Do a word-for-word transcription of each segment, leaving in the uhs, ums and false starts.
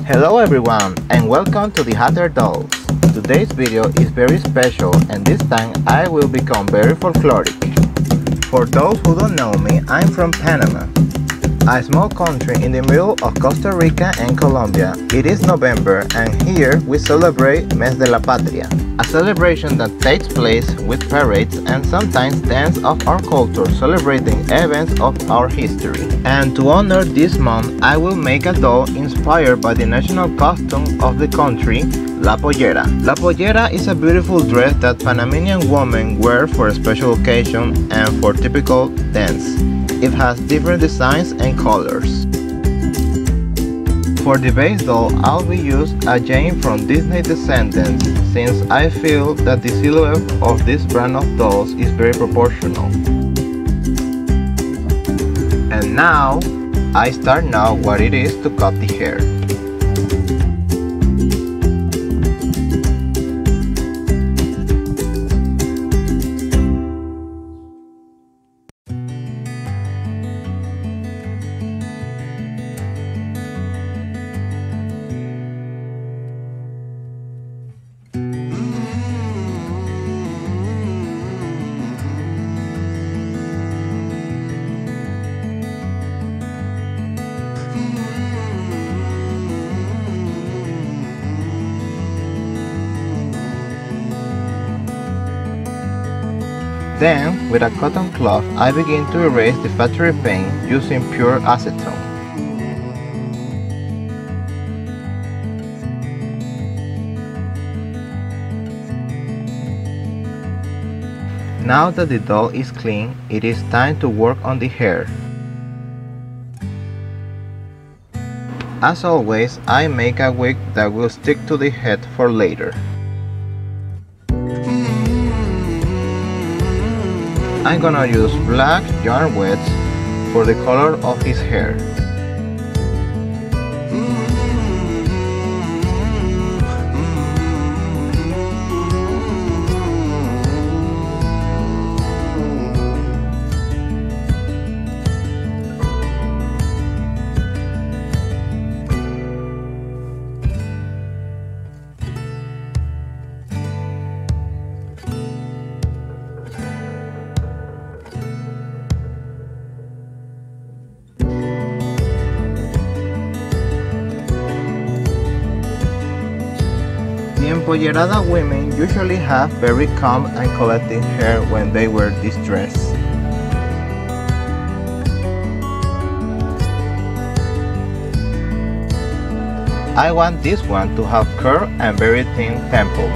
Hello everyone and welcome to the Hatter Dolls. Today's video is very special and this time I will become very folkloric. For those who don't know me, I'm from Panama, a small country in the middle of Costa Rica and Colombia. It is November and here we celebrate Mes de la Patria, a celebration that takes place with parades and sometimes dance of our culture celebrating events of our history. And to honor this month, I will make a doll inspired by the national costume of the country, La Pollera. La Pollera is a beautiful dress that Panamanian women wear for a special occasion and for typical dance. It has different designs and colors. For the base doll, I'll be using a Jane from Disney Descendants since I feel that the silhouette of this brand of dolls is very proportional. And now, I start now what it is to cut the hair. Then, with a cotton cloth, I begin to erase the factory paint using pure acetone. Now that the doll is clean, it is time to work on the hair. As always, I make a wig that will stick to the head for later. I'm gonna use black yarn wefts for the color of his hair. The empollerada women usually have very calm and collected hair when they wear this dress. I want this one to have curl and very thin temples.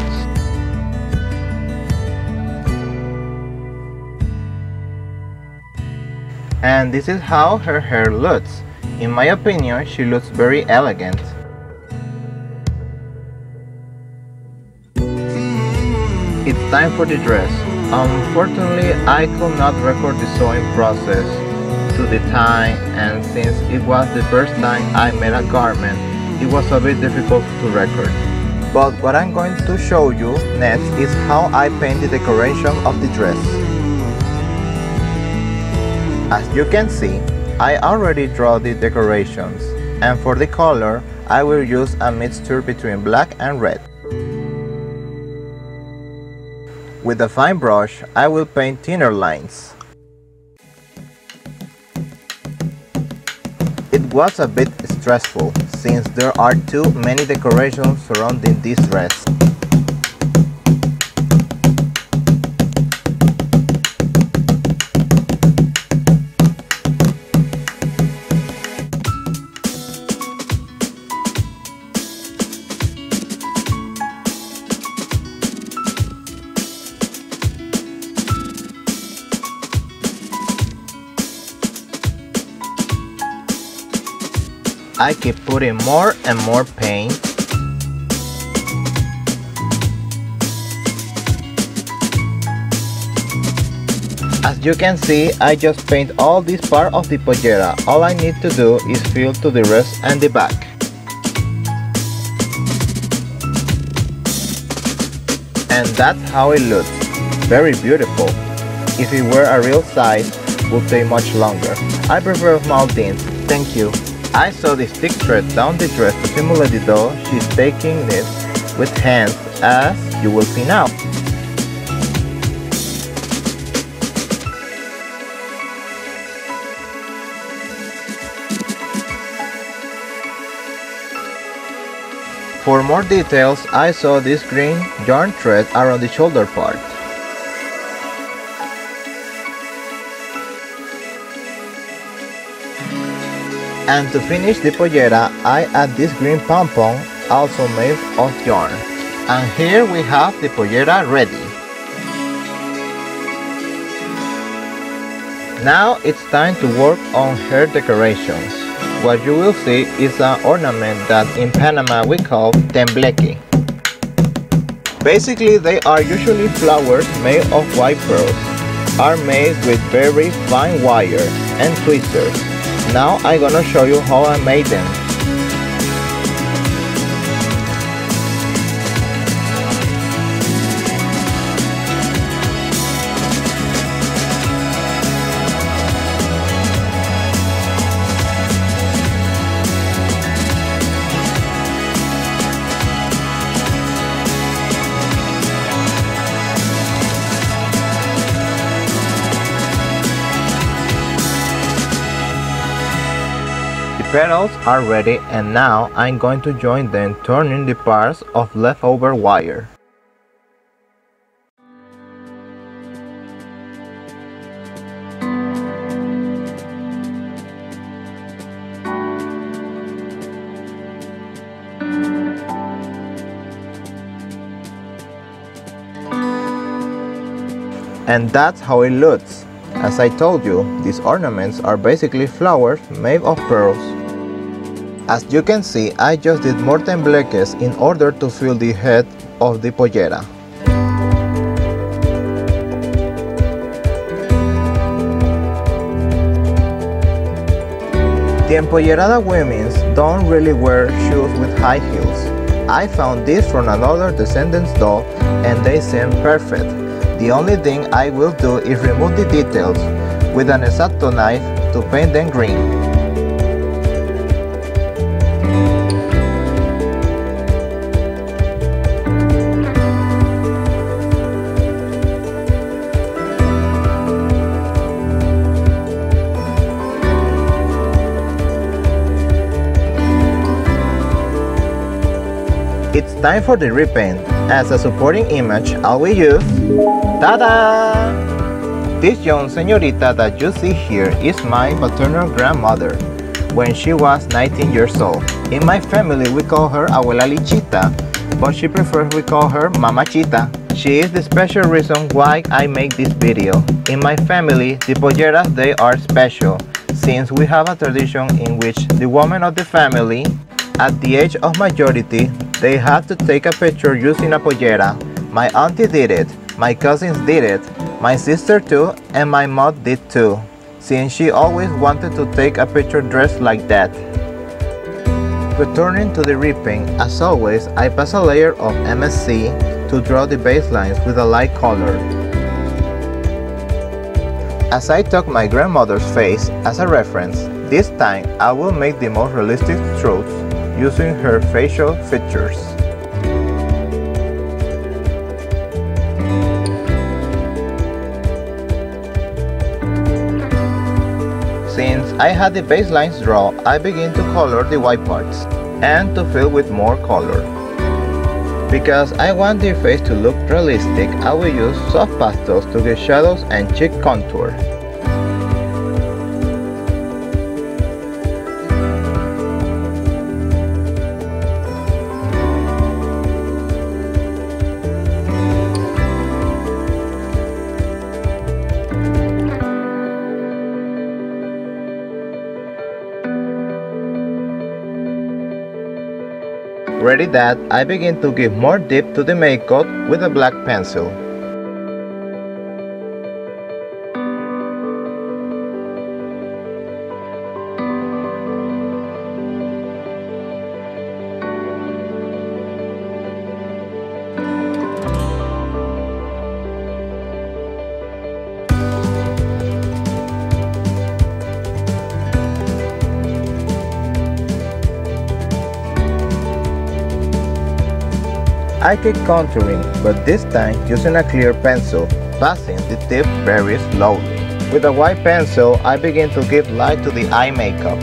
And this is how her hair looks. In my opinion, she looks very elegant. It's time for the dress. Unfortunately, I could not record the sewing process to the time, and since it was the first time I made a garment, it was a bit difficult to record. But what I'm going to show you next is how I paint the decoration of the dress. As you can see, I already draw the decorations, and for the color, I will use a mixture between black and red. With a fine brush, I will paint thinner lines. It was a bit stressful since there are too many decorations surrounding this dress. I keep putting more and more paint. As you can see, I just paint all this part of the pollera. All I need to do is fill to the rest and the back. And that's how it looks. Very beautiful. If it were a real size, it would take much longer. I prefer small things. Thank you. I saw the stick thread down the dress to simulate the doll. She's taking it with hands, as you will see now. For more details, I saw this green yarn thread around the shoulder part. And to finish the pollera, I add this green pom-pom, also made of yarn. And here we have the pollera ready. Now it's time to work on her decorations. What you will see is an ornament that in Panama we call tembleque. Basically, they are usually flowers made of white pearls, are made with very fine wire and tweezers. Now I'm gonna show you how I made them. The petals are ready, and now I'm going to join them, turning the parts of leftover wire. And that's how it looks. As I told you, these ornaments are basically flowers made of pearls. As you can see, I just did more tembleques in order to fill the head of the pollera. The empollerada women don't really wear shoes with high heels. I found this from another Descendants doll and they seem perfect. The only thing I will do is remove the details with an X-Acto knife to paint them green. It's time for the repaint. As a supporting image, I will use ta-da! This young señorita that you see here is my maternal grandmother when she was nineteen years old. In my family, we call her Abuela Lichita, but she prefers we call her Mama Chita. She is the special reason why I make this video. In my family, the polleras, they are special, since we have a tradition in which the woman of the family, at the age of majority, they had to take a picture using a pollera. My auntie did it, my cousins did it, my sister too, and my mom did too, since she always wanted to take a picture dressed like that. Returning to the repaint, as always, I pass a layer of M S C to draw the baselines with a light color. As I took my grandmother's face as a reference, this time I will make the most realistic strokes using her facial features. Since I had the baselines drawn, I begin to color the white parts and to fill with more color. Because I want their face to look realistic, I will use soft pastels to give shadows and cheek contour. Ready that, I begin to give more depth to the makeup with a black pencil. I keep contouring, but this time using a clear pencil, passing the tip very slowly. With a white pencil, I begin to give light to the eye makeup.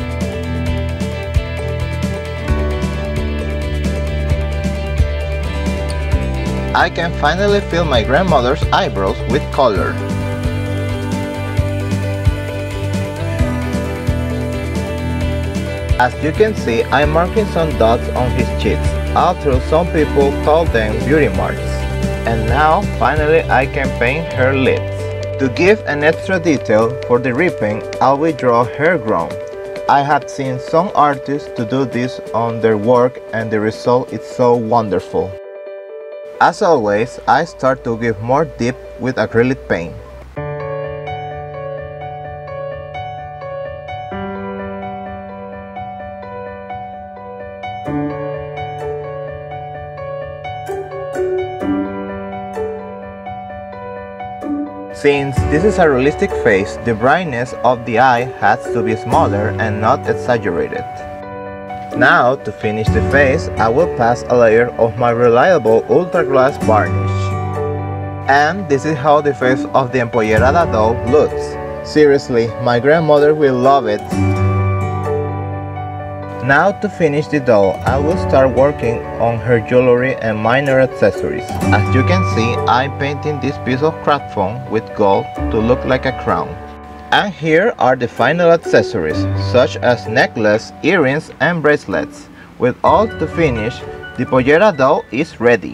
I can finally fill my grandmother's eyebrows with color. As you can see, I'm marking some dots on his cheeks, although some people call them beauty marks. And now, finally, I can paint her lips. To give an extra detail for the repaint, I will draw hair grown. I have seen some artists to do this on their work and the result is so wonderful. As always, I start to give more depth with acrylic paint. Since this is a realistic face, the brightness of the eye has to be smaller and not exaggerated. Now, to finish the face, I will pass a layer of my reliable ultra gloss varnish. And this is how the face of the empollerada doll looks. Seriously, my grandmother will love it. Now, to finish the doll, I will start working on her jewelry and minor accessories. As you can see, I'm painting this piece of craft foam with gold to look like a crown. And here are the final accessories, such as necklace, earrings, and bracelets. With all to finish, the pollera doll is ready.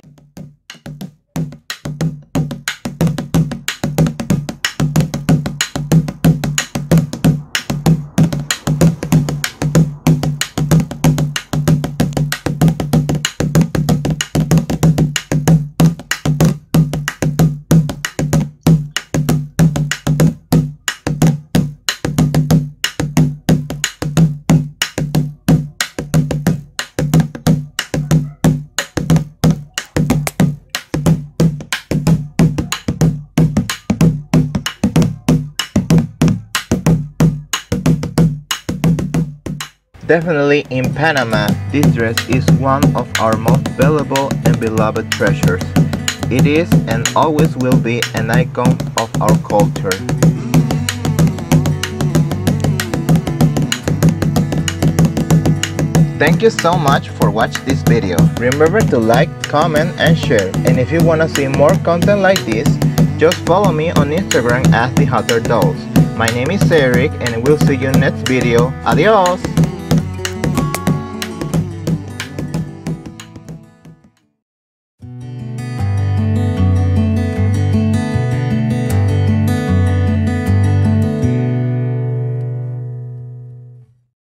Definitely in Panama, this dress is one of our most valuable and beloved treasures. It is and always will be an icon of our culture. Thank you so much for watching this video. Remember to like, comment, and share. And if you want to see more content like this, just follow me on Instagram at The Hotter Dolls. My name is Eric and we'll see you next video. Adios!